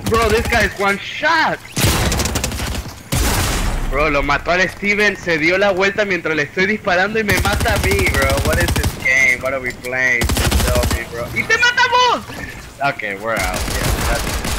Bro, this guy's one shot. Bro, lo mató al Steven, se dio la vuelta mientras le estoy disparando y me mata a mí, bro. What is this game? What are we playing? Tell me, bro. ¡Y te matamos! Okay, we're out. Yeah, that's